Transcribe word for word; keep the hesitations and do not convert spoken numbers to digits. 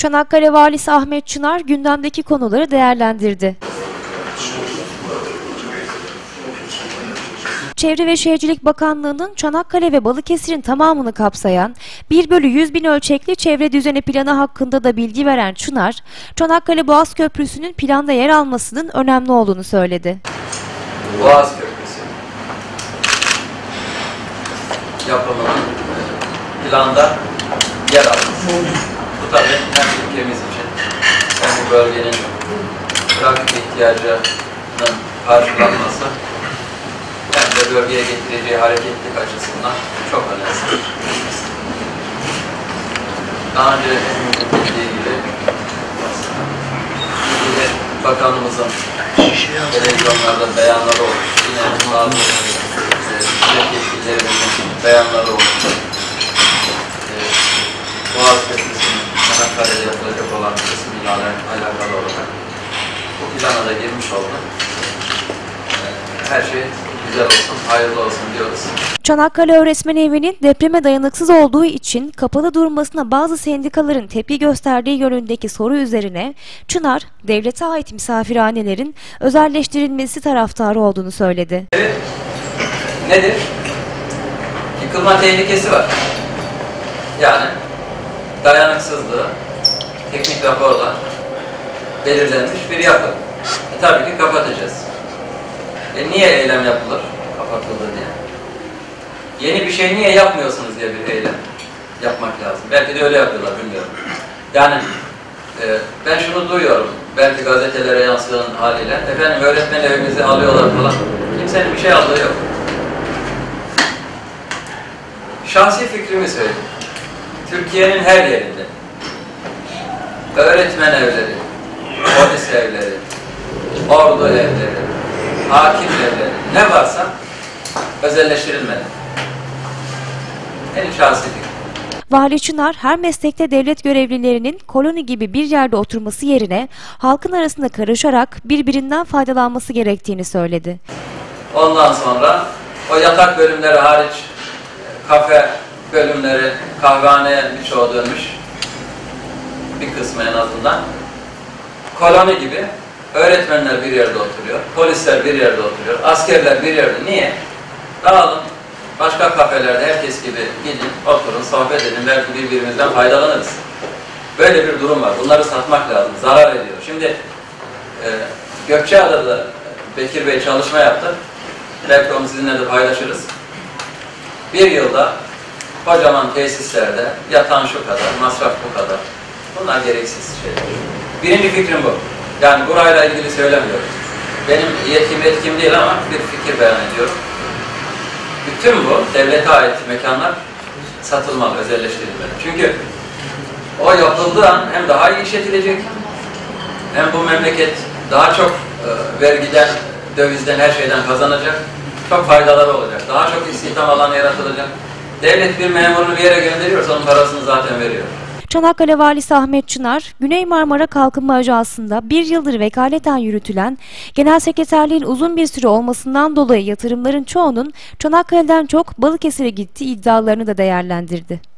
Çanakkale Valisi Ahmet Çınar gündemdeki konuları değerlendirdi. Çevre ve Şehircilik Bakanlığı'nın Çanakkale ve Balıkesir'in tamamını kapsayan bir bölü yüz bin ölçekli çevre düzeni planı hakkında da bilgi veren Çınar, Çanakkale Boğaz Köprüsü'nün planda yer almasının önemli olduğunu söyledi. Boğaz Köprüsü yapımının planda yer alması. Bu tabii hem ülkemiz için hem bu bölgenin trafik ihtiyacının karşılanması hem de bölgeye getireceği hareketlilik açısından çok önemli. Daha önce bildiği gibi ilgili bakanımızın televizyonlarda beyanları olmuş. Yine bazı milletvekillerimizin beyanları olmuş. Boğaz Köprüsü'nün Çanakkale'de yapılacak olan kısmıyla alakalı olarak bu plana da girmiş oldu. Her şey güzel olsun, hayırlı olsun diyoruz. Çanakkale Öğretmen Evi'nin depreme dayanıksız olduğu için kapalı durmasına bazı sendikaların tepki gösterdiği yönündeki soru üzerine Çınar, devlete ait misafirhanelerin özelleştirilmesi taraftarı olduğunu söyledi. Nedir? Yıkılma tehlikesi var. Yani dayanıksızlığı teknik raporla belirlenmiş bir yapı. E, tabii ki kapatacağız. E, niye eylem yapılır? Kapatıldı diye. Yeni bir şey niye yapmıyorsunuz diye bir eylem yapmak lazım. Belki de öyle yapıyorlar, bilmiyorum. Yani e, ben şunu duyuyorum, belki gazetelere yansıyan haliyle, efendim öğretmen evimizi alıyorlar falan. Kimsenin bir şey aldığı yok. Şahsi fikrimi söyleyeyim. Türkiye'nin her yerinde öğretmen evleri, polis evleri, ordu evleri, hakim evleri, ne varsa özelleştirilmeli. En şahsi fikrim. Vali Çınar, her meslekte devlet görevlilerinin koloni gibi bir yerde oturması yerine halkın arasında karışarak birbirinden faydalanması gerektiğini söyledi. Ondan sonra o yatak bölümleri hariç kafe bölümleri, kahvehaneye birçoğu dönmüş. Bir kısmı en azından. Koloni gibi öğretmenler bir yerde oturuyor, polisler bir yerde oturuyor, askerler bir yerde. Niye? Dağılın, başka kafelerde herkes gibi gidin, oturun, sohbet edin, belki birbirimizden faydalanırız. Böyle bir durum var. Bunları satmak lazım, zarar ediyor. Şimdi e, Gökçeada'da Bekir Bey çalışma yaptı. Belki onu sizinle de paylaşırız. Bir yılda kocaman tesislerde yatan şu kadar, masraf bu kadar. Bunlar gereksiz şeyler. Birinci fikrim bu. Yani burayla ilgili söylemiyorum. Benim yetkim etkim değil ama bir fikir beyan ediyorum. Bütün bu devlete ait mekanlar satılmalı, özelleştirilmeli. Çünkü o yapıldığı an hem daha iyi işletilecek, hem bu memleket daha çok e, vergiden, dövizden, her şeyden kazanacak. Çok faydaları olacak. Daha çok istihdam alanı yaratılacak. Devlet bir memurunu bir yere gönderiyorsa onun parasını zaten veriyor. Çanakkale Valisi Ahmet Çınar, Güney Marmara Kalkınma Ajansı'nda bir yıldır vekaleten yürütülen genel sekreterliğin uzun bir süre olmasından dolayı yatırımların çoğunun Çanakkale'den çok Balıkesir'e gittiği iddialarını da değerlendirdi.